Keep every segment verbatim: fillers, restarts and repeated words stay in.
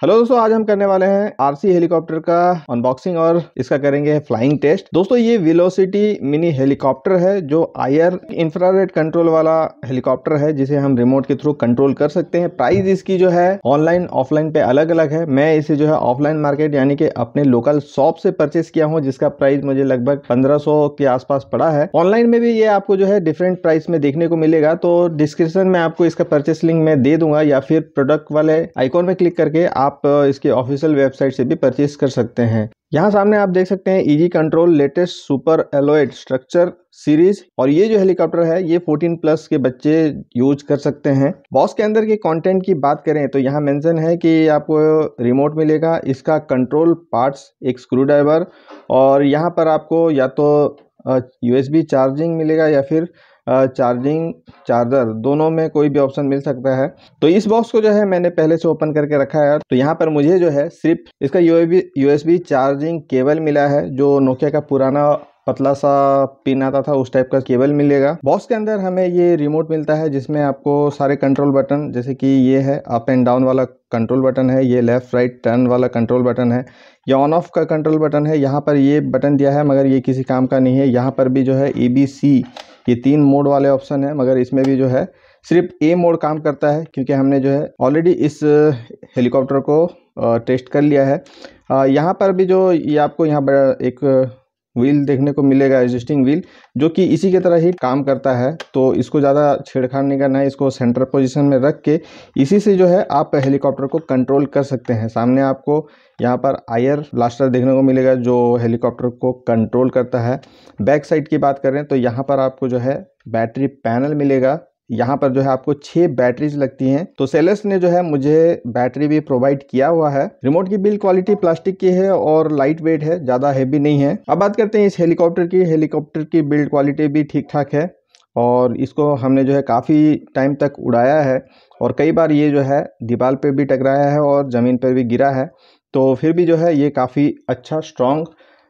Hello दोस्तों, आज हम करने वाले हैं आरसी हेलीकॉप्टर का अनबॉक्सिंग और इसका करेंगे फ्लाइंग टेस्ट। दोस्तों ये वेलोसिटी मिनी हेलीकॉप्टर है जो आईआर इंफ्रारेड कंट्रोल वाला हेलीकॉप्टर है जिसे हम रिमोट के थ्रू कंट्रोल कर सकते हैं। प्राइस इसकी जो है ऑनलाइन ऑफलाइन पे अलग अलग है। मैं इसे जो है ऑफलाइन मार्केट यानी कि अपने लोकल शॉप से परचेस किया हूँ जिसका प्राइस मुझे लगभग पंद्रह सौ के आसपास पड़ा है। ऑनलाइन में भी ये आपको जो है डिफरेंट प्राइस में देखने को मिलेगा, तो डिस्क्रिप्शन में आपको इसका परचेस लिंक मैं दे दूंगा या फिर प्रोडक्ट वाले आइकॉन में क्लिक करके आप इसके ऑफिशियल वेबसाइट से भी परचेस कर सकते हैं। यहाँ सामने आप देख सकते हैं easy control latest super alloyed structure series, और ये जो हेलीकॉप्टर है ये चौदह प्लस के बच्चे यूज कर सकते हैं। बॉक्स के अंदर के कंटेंट की बात करें तो यहाँ मेंशन है कि आपको रिमोट मिलेगा, इसका कंट्रोल पार्ट्स, एक स्क्रू ड्राइवर, और यहाँ पर आपको या तो यूएसबी चार्जिंग मिलेगा या फिर चार्जिंग चार्जर, दोनों में कोई भी ऑप्शन मिल सकता है। तो इस बॉक्स को जो है मैंने पहले से ओपन करके रखा है। तो यहाँ पर मुझे जो है सिर्फ इसका यूएसबी यूएसबी चार्जिंग केबल मिला है, जो नोकिया का पुराना पतला सा पिन आता था उस टाइप का केबल मिलेगा। बॉक्स के अंदर हमें ये रिमोट मिलता है जिसमें आपको सारे कंट्रोल बटन, जैसे कि ये है अप एंड डाउन वाला कंट्रोल बटन है, ये लेफ्ट राइट टर्न वाला कंट्रोल बटन है, ये ऑन ऑफ का कंट्रोल बटन है। यहाँ पर ये बटन दिया है मगर ये किसी काम का नहीं है। यहाँ पर भी जो है ए बी सी, ये तीन मोड वाले ऑप्शन है, मगर इसमें भी जो है सिर्फ ए मोड काम करता है क्योंकि हमने जो है ऑलरेडी इस हेलीकॉप्टर को टेस्ट कर लिया है। यहाँ पर भी जो ये आपको यहाँ एक व्हील देखने को मिलेगा, एडजस्टिंग व्हील, जो कि इसी के तरह ही काम करता है। तो इसको ज़्यादा छेड़खाड़ नहीं करना है, इसको सेंटर पोजीशन में रख के इसी से जो है आप हेलीकॉप्टर को कंट्रोल कर सकते हैं। सामने आपको यहाँ पर आयर ब्लास्टर देखने को मिलेगा जो हेलीकॉप्टर को कंट्रोल करता है। बैक साइड की बात करें तो यहाँ पर आपको जो है बैटरी पैनल मिलेगा। यहाँ पर जो है आपको छह बैटरीज लगती हैं। तो सेलर्स ने जो है मुझे बैटरी भी प्रोवाइड किया हुआ है। रिमोट की बिल्ड क्वालिटी प्लास्टिक की है और लाइट वेट है, ज़्यादा हैवी नहीं है। अब बात करते हैं इस हेलीकॉप्टर की। हेलीकॉप्टर की बिल्ड क्वालिटी भी ठीक ठाक है और इसको हमने जो है काफ़ी टाइम तक उड़ाया है और कई बार ये जो है दीवार पे भी टकराया है और ज़मीन पर भी गिरा है, तो फिर भी जो है ये काफ़ी अच्छा स्ट्रॉन्ग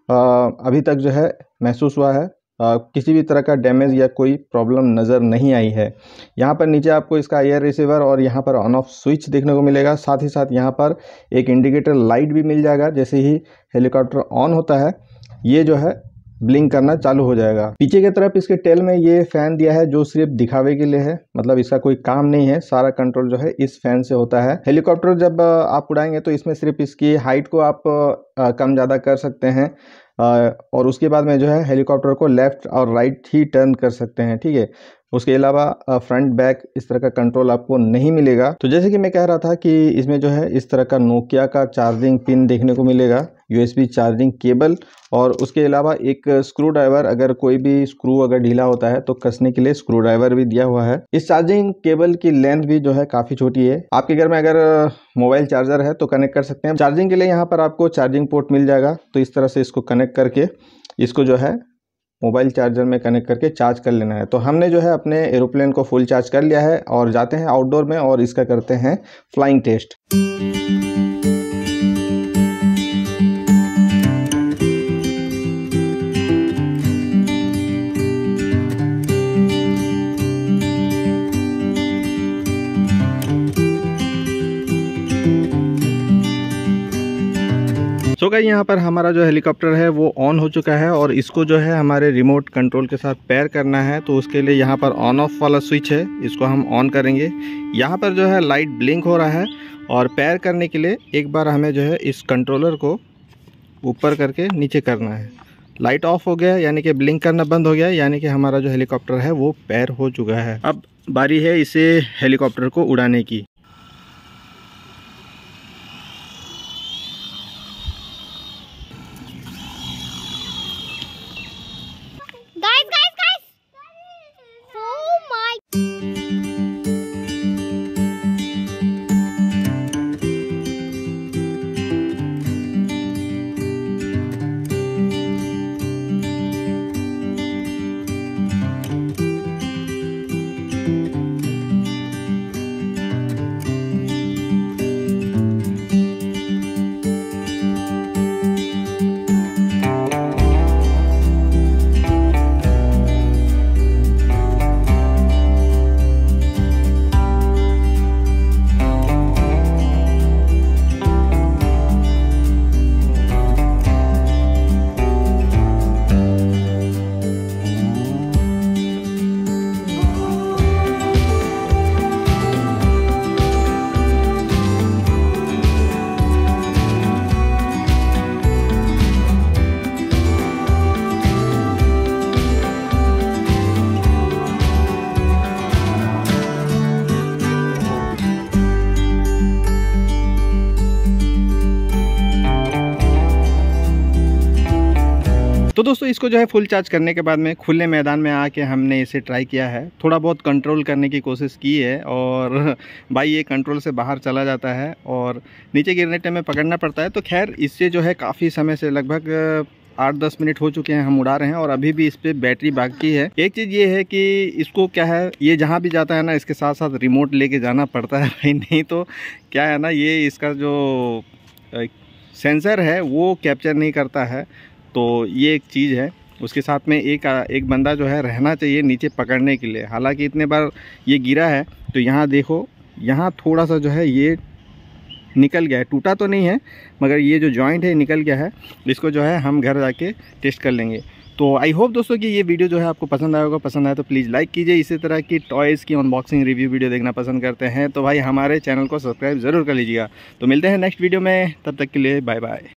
अभी तक जो है महसूस हुआ है। Uh, किसी भी तरह का डैमेज या कोई प्रॉब्लम नज़र नहीं आई है। यहाँ पर नीचे आपको इसका एयर रिसीवर और यहाँ पर ऑन ऑफ स्विच देखने को मिलेगा। साथ ही साथ यहाँ पर एक इंडिकेटर लाइट भी मिल जाएगा। जैसे ही हेलीकॉप्टर ऑन होता है ये जो है ब्लिंक करना चालू हो जाएगा। पीछे की तरफ इसके टेल में ये फैन दिया है जो सिर्फ दिखावे के लिए है, मतलब इसका कोई काम नहीं है। सारा कंट्रोल जो है इस फैन से होता है। हेलीकॉप्टर जब आप उड़ाएंगे तो इसमें सिर्फ इसकी हाइट को आप कम ज़्यादा कर सकते हैं और उसके बाद में जो है हेलीकॉप्टर को लेफ्ट और राइट ही टर्न कर सकते हैं, ठीक है। उसके अलावा फ्रंट बैक इस तरह का कंट्रोल आपको नहीं मिलेगा। तो जैसे कि मैं कह रहा था कि इसमें जो है इस तरह का नोकिया का चार्जिंग पिन देखने को मिलेगा, यूएसबी चार्जिंग केबल, और उसके अलावा एक स्क्रू ड्राइवर, अगर कोई भी स्क्रू अगर ढीला होता है तो कसने के लिए स्क्रू ड्राइवर भी दिया हुआ है। इस चार्जिंग केबल की लेंथ भी जो है काफ़ी छोटी है। आपके घर में अगर मोबाइल चार्जर है तो कनेक्ट कर सकते हैं। चार्जिंग के लिए यहाँ पर आपको चार्जिंग पोर्ट मिल जाएगा, तो इस तरह से इसको कनेक्ट करके इसको जो है मोबाइल चार्जर में कनेक्ट करके चार्ज कर लेना है। तो हमने जो है अपने एरोप्लेन को फुल चार्ज कर लिया है और जाते हैं आउटडोर में और इसका करते हैं फ्लाइंग टेस्ट। तो गाइस यहाँ पर हमारा जो हेलीकॉप्टर है वो ऑन हो चुका है और इसको जो है हमारे रिमोट कंट्रोल के साथ पेयर करना है। तो उसके लिए यहाँ पर ऑन ऑफ वाला स्विच है, इसको हम ऑन करेंगे। यहाँ पर जो है लाइट ब्लिंक हो रहा है और पेयर करने के लिए एक बार हमें जो है इस कंट्रोलर को ऊपर करके नीचे करना है। लाइट ऑफ हो गया यानी कि ब्लिंक करना बंद हो गया, यानी कि हमारा जो हेलीकॉप्टर है वो पेयर हो चुका है। अब बारी है इसे हेलीकॉप्टर को उड़ाने की। Guys, guys, guys! Oh my! तो दोस्तों इसको जो है फुल चार्ज करने के बाद में खुले मैदान में आके हमने इसे ट्राई किया है, थोड़ा बहुत कंट्रोल करने की कोशिश की है और भाई ये कंट्रोल से बाहर चला जाता है और नीचे गिरने टाइम में पकड़ना पड़ता है। तो खैर इससे जो है काफ़ी समय से लगभग आठ दस मिनट हो चुके हैं हम उड़ा रहे हैं और अभी भी इस पर बैटरी बाकी है। एक चीज़ ये है कि इसको क्या है, ये जहाँ भी जाता है ना इसके साथ साथ रिमोट लेके जाना पड़ता है भाई, नहीं तो क्या है ना ये इसका जो सेंसर है वो कैप्चर नहीं करता है। तो ये एक चीज़ है, उसके साथ में एक एक बंदा जो है रहना चाहिए नीचे पकड़ने के लिए। हालांकि इतने बार ये गिरा है तो यहाँ देखो, यहाँ थोड़ा सा जो है ये निकल गया है, टूटा तो नहीं है मगर ये जो जॉइंट है निकल गया है। इसको जो है हम घर जाके टेस्ट कर लेंगे। तो आई होप दोस्तों कि ये वीडियो जो है आपको पसंद आया होगा। पसंद आया तो प्लीज़ लाइक कीजिए। इसी तरह की टॉयज़ की अनबॉक्सिंग रिव्यू वीडियो देखना पसंद करते हैं तो भाई हमारे चैनल को सब्सक्राइब ज़रूर कर लीजिएगा। तो मिलते हैं नेक्स्ट वीडियो में, तब तक के लिए बाय बाय।